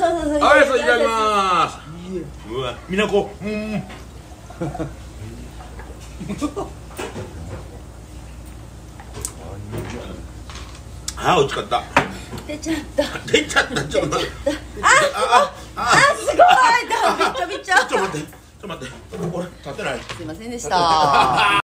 そう。 はい、そういただきます。うわ、みなこ。あ、美味しかった。 出ちゃった。 出ちゃった。ちょっと待って。 すごい。びちょびちょ。 ちょっと待って。これ立てない。 すいませんでした。